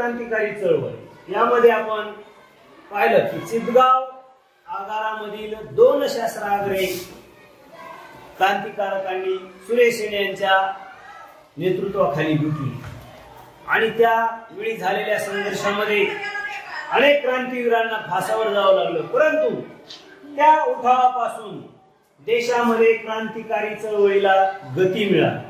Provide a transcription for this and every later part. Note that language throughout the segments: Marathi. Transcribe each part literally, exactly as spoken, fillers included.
क्रांतिकारी चळवळ यामध्ये आपण पाहिलं की चितगाव आगारामधील दोन शस्त्राग्रे क्रांतिकारकांनी सुरेश सेन यांच्या नेतृत्वाखाली लुटली आणि त्या वेळी झालेल्या संघर्षामध्ये अनेक क्रांतिवीरांना फासावर जावं लागलं। परंतु त्या उठावापासून देशामध्ये क्रांतिकारी चळवळीला गती मिळाली।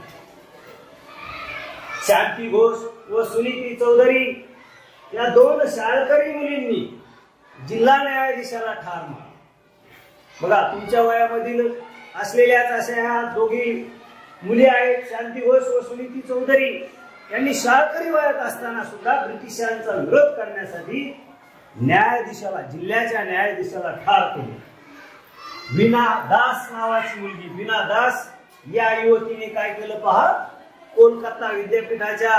शांती घोष व सुनीती चौधरी या दोन शाळकरी मुलींनी जिल्हा न्यायाधीशाला ठार मारले। बघा, तुमच्या वयामधील असलेल्याच अशा ह्या दोघी मुली आहेत, शांती घोष व सुनीती चौधरी यांनी शाळकरी वयात असताना सुद्धा ब्रिटिशांचा विरोध करण्यासाठी न्यायाधीशाला जिल्ह्याच्या न्यायाधीशाला ठार केले। वीणा दास नावाची मुलगी, वीणा दास या युवतीने काय केलं पहा, कोलकाता विद्यापीठाच्या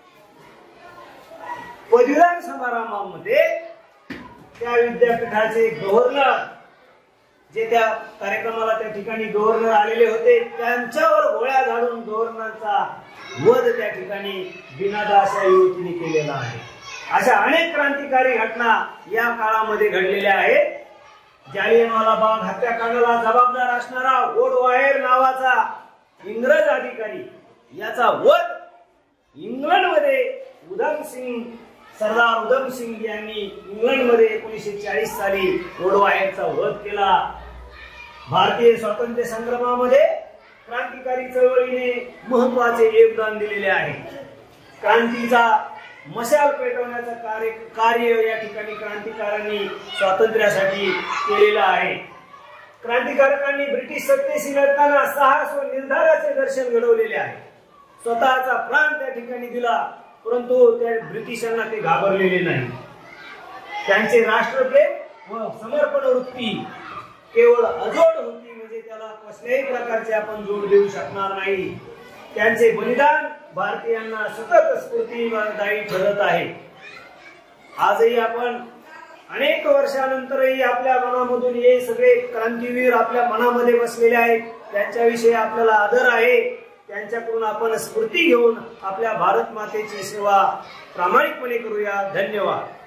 पदवीदान समारंभामध्ये त्या विद्यापीठाचे गव्हर्नर जे त्या कार्यक्रमाला त्या ठिकाणी गव्हर्नर आलेले होते त्यांच्यावर गोळ्या झाडून गव्हर्नरचा वध त्या ठिकाणी वीणा दास या युवतीने केलेला आहे। अशा अनेक क्रांतिकारी घटना या काळामध्ये घडलेल्या आहेत। जालियनवाला बाग हत्याकांडाला जबाबदार असणारा वोडवायर नावाचा इंग्रज अधिकारी याचा वध इंग्लंडमध्ये उधम सिंग सरदार उधम सिंग यांनी इंग्लंडमध्ये एकोणीसशे चाळीस साली वोडवायरचा वध केला। भारतीय स्वातंत्र्य संग्रामामध्ये क्रांतिकारी चळवळीने महत्वाचे योगदान दिलेले आहे। क्रांतीचा मशाल पेटवण्याचं कार्य कार्य या ठिकाणी क्रांतिकारांनी स्वातंत्र्यासाठी केलेलं आहे। क्रांतिकारकांनी ब्रिटिश सत्तेशी लढताना साहस व निर्धाराचे दर्शन घडवलेले आहे। स्वतःचा प्राण त्या ठिकाणी दिला, परंतु त्या ब्रिटिशांना ते घाबरलेले नाही। त्यांचे राष्ट्रप्रेम व समर्पण वृत्ती केवळ अजोड होती, म्हणजे त्याला कसल्याही प्रकारचे आपण जोड देऊ शकणार नाही। त्यांचे बलिदान भारतीयांना सतत स्फूर्तिदायी ठरत आहे। आजही आपण अनेक वर्षानंतरही आपल्या मनामधून हे सगळे क्रांतिवीर आपल्या मनामध्ये बसलेले आहेत, त्यांच्याविषयी आपल्याला आदर आहे। त्यांच्याकडून आपण स्फूर्ती घेऊन आपल्या भारत मातेची सेवा प्रामाणिकपणे करूया। धन्यवाद।